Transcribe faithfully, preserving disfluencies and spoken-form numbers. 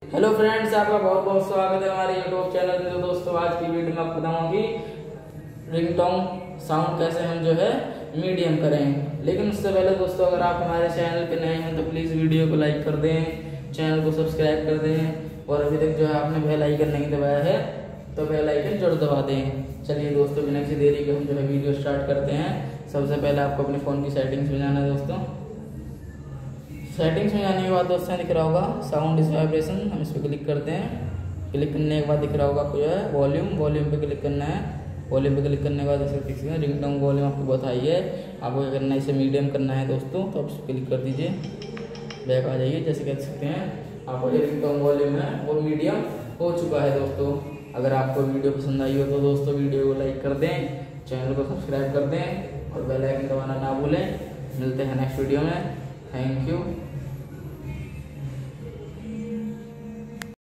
Hello friends, आपका बहुत बहुत स्वागत है हमारे यूट्यूब चैनल में। तो दोस्तों, आज की वीडियो में आपको बताऊंगा कि रिंगटोन साउंड कैसे हम जो है मीडियम करें। लेकिन उससे पहले दोस्तों, अगर आप हमारे चैनल पे नए हैं तो प्लीज़ वीडियो को लाइक कर दें, चैनल को सब्सक्राइब कर दें और अभी तक जो है आपने बेल आइकन नहीं दबाया है तो बेल आइकन जरूर दबा दें। चलिए दोस्तों, बिना किसी देरी के हम जो है वीडियो स्टार्ट करते हैं। सबसे पहले आपको अपने फ़ोन की सेटिंग्स में जाना है दोस्तों। सेटिंग्स में जाने के बाद दोस्तों दिख रहा होगा साउंड इज वाइब्रेशन, हम इस पर क्लिक करते हैं। क्लिक करने के बाद दिख रहा होगा आपको जो है वॉल्यूम वॉल्यूम पे क्लिक करना है। वॉल्यूम पे क्लिक करने के बाद जैसे देखिए रिंगटोन वॉल्यूम आपको बहुत हाई है, आपको क्या करना है, इसे मीडियम करना है दोस्तों। तो आप इस पर क्लिक कर दीजिए, बैक आ जाइए। जैसे कह सकते हैं आपको जो रिंगटोन वॉल्यूम है वो मीडियम हो चुका है दोस्तों। अगर आपको वीडियो पसंद आई हो तो दोस्तों वीडियो को लाइक कर दें, चैनल को सब्सक्राइब कर दें और बेल आइकन दबाना ना भूलें। मिलते हैं नेक्स्ट वीडियो में। Thank you.